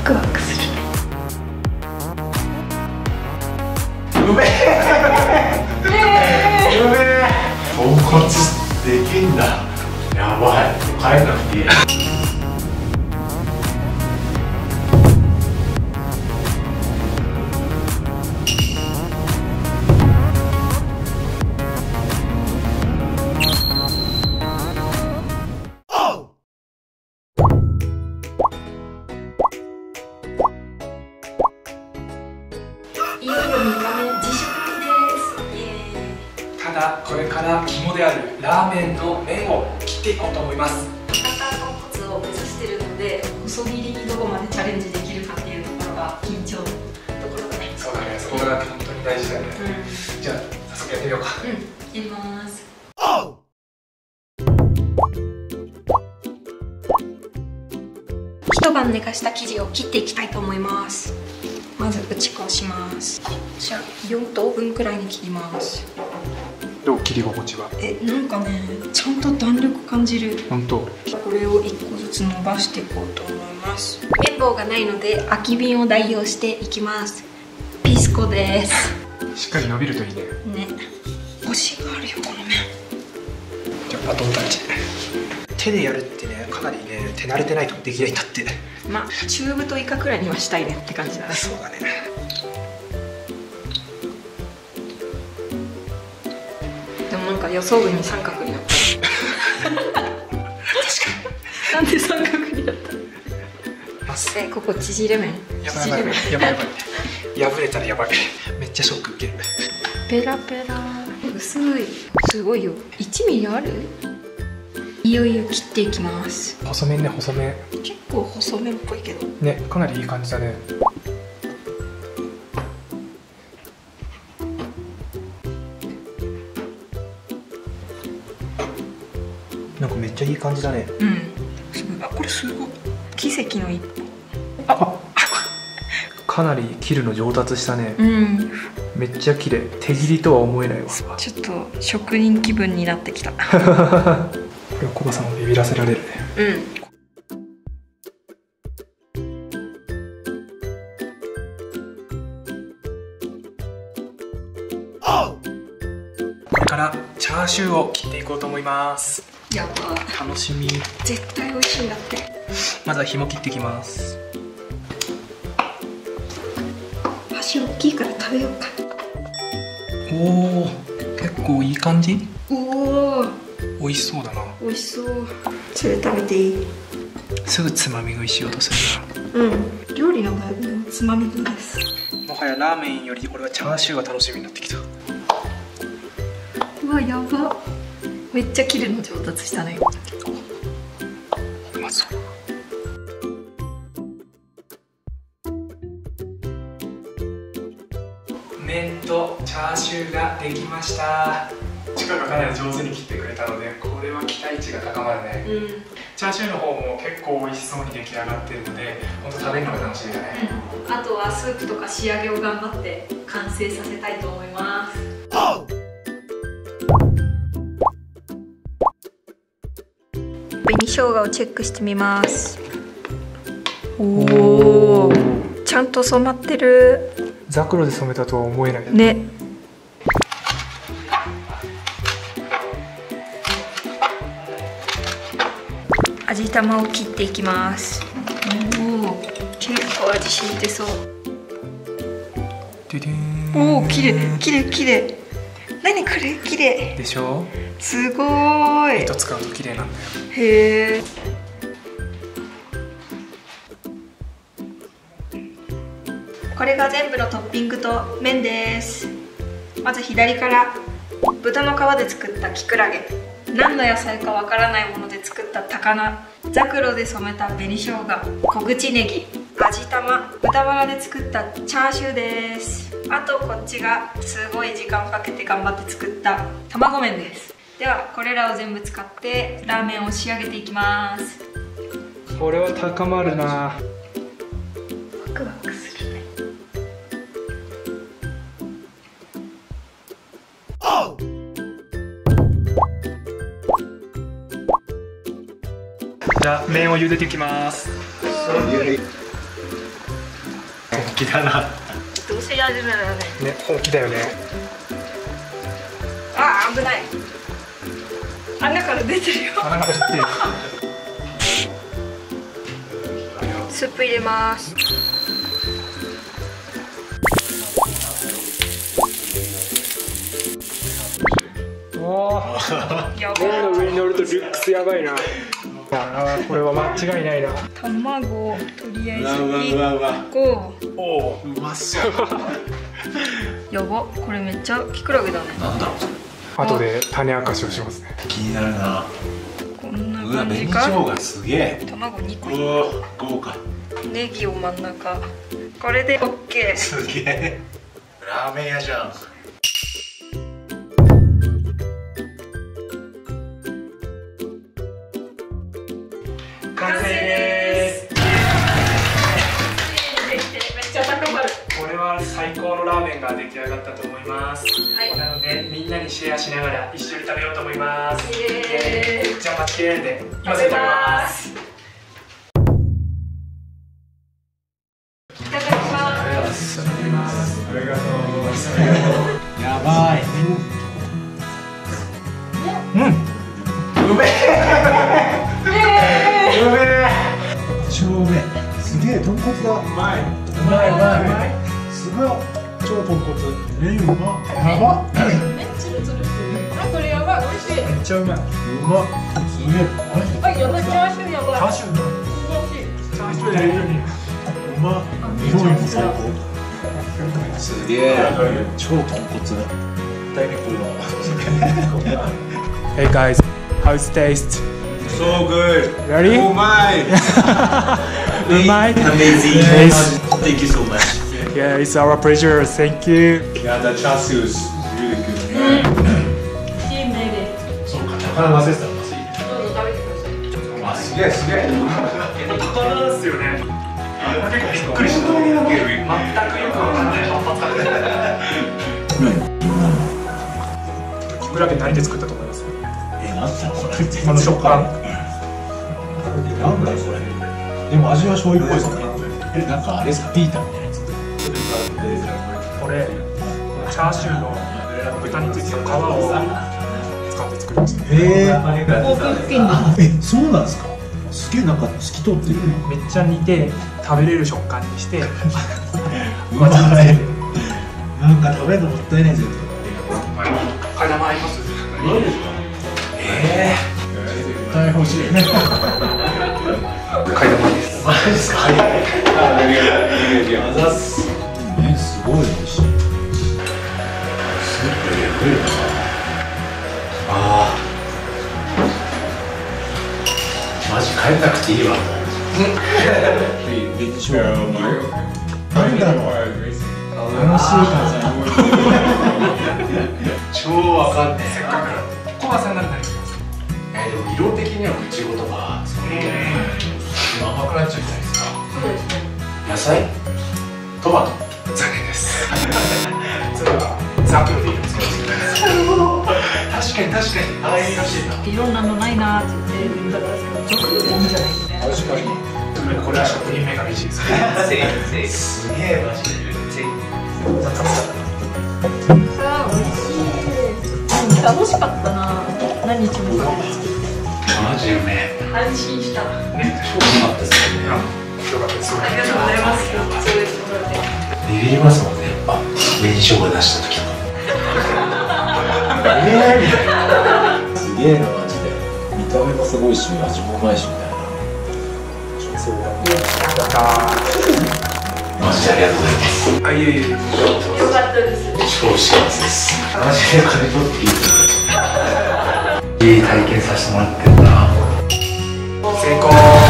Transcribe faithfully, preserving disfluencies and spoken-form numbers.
クワクするね。 うめえうめえ豚骨できんだ。やばい、帰んなくていい。 いよいよにかめ自食です。イエーイ。 ただこれから肝であるラーメンの麺を切っていこうと思います。 博多豚骨を目指してるので、細切りにどこまでチャレンジできるかっていうところが緊張のところだね。 そうだね、そこが本当に大事だよね。 うん、 じゃあ早速やってみようか。 うん、やります。一晩寝かした生地を切っていきたいと思います。まず打ち粉をします。じゃあよん等分くらいに切ります。 どう、切り心地は？ え、なんかね、ちゃんと弾力感じる。 本当。 これをいっこずつ伸ばしていこうと思います。綿棒がないので空き瓶を代用していきます。ピスコです。 しっかり伸びるといいね。 ね、コシがあるよこの麺。 じゃあバトンタッチ。手でやるってね、かなりね、手慣れてないとできないんだって。 まあ中太以下くらいにはしたいねって感じだね。 そうだね。 でもなんか予想外に三角になった。確かに。なんで三角になった？え、ここ縮れ麺。 やばいやばいやばいやばい。破れたらやばい。めっちゃショック受ける。 ペラペラ。薄い。すごいよ。いちミリある？いよいよ切っていきます。 細麺ね、細麺。 結構細麺っぽいけどね、かなりいい感じだね。なんかめっちゃいい感じだね。 うん、すごい。あ、これすごい奇跡の一歩。 あ、かなり切るの上達したね。 うん、 めっちゃ綺麗。手切りとは思えないわ。 ちょっと職人気分になってきた。 これはコバさんをビビらせられるね。 うん。 これからチャーシューを切っていこうと思います。 やば。 楽しみ。 絶対美味しいんだって。 まずは紐切っていきます。 箸大きいから食べようか。 おお、結構いい感じ。 おお、 美味しそうだな。 美味しそう。それ食べていい？ すぐつまみ食いしようとするうん、料理の場合のつまみ食いです。 な。もはやラーメンより俺はチャーシューが楽しみになってきた。 うわ、やば。めっちゃ切るの上達したね。 うまそう。麺とチャーシューができました。チカがかなり上手に切ってくれたので、これは期待値が高まるね。 うん、 チャーシューの方も結構美味しそうに出来上がってるので、本当食べるのが楽しみだね。 うん、あとはスープとか仕上げを頑張って完成させたいと思います。紅生姜をチェックしてみます。おお、ちゃんと染まってる。 ザクロで染めたとは思えないね。味玉を切っていきます。おお、結構味染みてそう。 ででーん。 おお、綺麗綺麗綺麗。何これ、綺麗でしょ。 すごーい。 糸使うと綺麗なんだよ。 へえ。これが全部のトッピングと麺です。まず左から豚の皮で作ったキクラゲ、何の野菜かわからないもので作った高菜、ザクロで染めた紅生姜、小口ネギ、味玉、豚バラで作ったチャーシューです。あとこっちがすごい時間かけて頑張って作った卵麺です。ではこれらを全部使ってラーメンを仕上げていきます。 これは高まるな。 ワクワクするね。 じゃあ麺を茹でていきます。 気だな。 どうせやるならね。 ね、本気だよね。 あー、危ない。穴から出てるよ。 穴が出てる。 スープ入れます。 おお。 や麺のばい。 上に乗るとルックスやばいな。あー、これは間違いないな。 卵とりあえずうわうわうわうわ。 一個。 おお。 うまそう。 やば、これめっちゃキクラゲだね。 なんだろうそれ。 後で種明かしをしますね。 気になるな。 こんなうわ、 感じ紅生か。 姜すげえ。 卵にこ。 うわ、豪華。 ネギを真ん中。これでオッケー。 すげえ。ラーメン屋じゃん。 完成です。 めっちゃ高まる。 これは最高のラーメンが出来上がったと思います。 はい。 なのでみんなにシェアしながら一緒に食べようと思います。 イエーイ。 じゃあ待ちきれんで今すぐ食べます。 いただきます。 いただきます。 ありがとうございます。やばい。 うん。 うめえ。うめえ。超うめえ。すげえ豚骨だ。うまい。うまいうまい。すごい。超豚骨。え、うま。やば。 めっちゃツルツルしてる。あ、これやばい、美味しい。 めっちゃうまい。 うま。すげえ。 あ、やばい、チャーシューやばい。 チャーシューだ。 美味しい。 チャーシューでうま。日本一最高。すげえ。超豚骨。大肉の。 Hey guys, how's it taste? So good. Ready? Oh my. うまい? Amazing. Yes. Thank you so much. Yeah, it's our pleasure. Thank you. Yeah, the chassis is really good. チームで。 そうか、魚忘れてたらまずい。 どうぞ食べてください。 あ、すげえすげえ。 魚ですよね。結構びっくりした。全くよくわかんない反発が出て。キクラゲ何で作ったと思います？ え、なんだこれ。 この食感。 なんだこれ。でも味は醤油っぽいですね。なんかあれですか、ピーターみたいなやつ。 これチャーシューの豚についてる皮を使って作りました。 ええ、え、そうなんですか。すげえなんか透き通ってる。 めっちゃ煮て食べれる食感にして。 うまい。なんか食べるのもったいないぜ。 替え玉あります？ ええ。絶対欲しい。 替え玉です。 マジですか。ありがとうございます。ね、すごい美味しい。スープえぐいな。ああ。マジ帰んなくていいわ。めっちゃうまい。なんだろう。楽しい感じ。超わかんねえ。 せっかくコバさんなら何します？ え、でも色的にはイチゴとかそういう甘くなっちゃうじゃないですか。 そうですね。 野菜？トマト？ 残念です。それはザプロでいいですか？ なるほど。確かに確かに。ああいうらしいな。 いろんなのないなーって言ってるんだったんですけど、ちょっとでいいんじゃないみたいな。 確かに。 これは職人目が美人ですね。 すげえマジで。 さあ、美味しい。楽しかったな。何日もかけて作って。 マジうめえ。 安心した。 ね、超うまかったですね。 よかったです。 ありがとうございます。そう言ってもらって。 ビビりますもんね。やっぱ紅生姜出した時とか。ええみたいな。すげえなマジで。見た目もすごいし、味もうまいしみたいな。 そうやった。 マジでありがとうございます。 あ、いえいえ。 よかったです。 超幸せです。マジで金取っていいですか。いい体験させてもらってるな。 成功。